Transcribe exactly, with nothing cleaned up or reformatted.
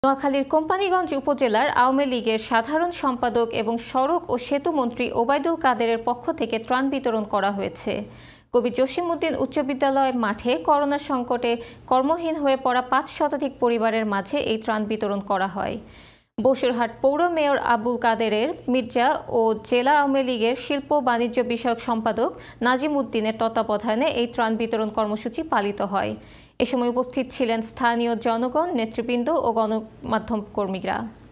নোয়াখালীর কোম্পানীগঞ্জ উপজেলার আওয়ামী লীগের সাধারণ সম্পাদক এবং সড়ক ও সেতু মন্ত্রী ওবায়দুল কাদেরের পক্ষ থেকে ত্রাণ বিতরণ করা হয়েছে। কবি জসিমউদ্দিন উচ্চ বিদ্যালয় মাঠে করোনা সংকটে কর্মহীন হয়ে পড়া পাঁচ শতাধিক পরিবারের মাঝে এই ত্রাণ বিতরণ করা হয়। বসুরহাট পৌর মেয়র আবুল কাদেরের মির্জা ও জেলা আওয়ামী লীগের শিল্প বাণিজ্য বিষয়ক সম্পাদক নাজিম উদ্দিনের তত্ত্বাবধানে এই ত্রাণ বিতরণ কর্মসূচি পালিত হয়। এ সময় উপস্থিত ছিলেন স্থানীয় জনগণ, নেতৃবৃন্দ ও গণমাধ্যম কর্মীরা।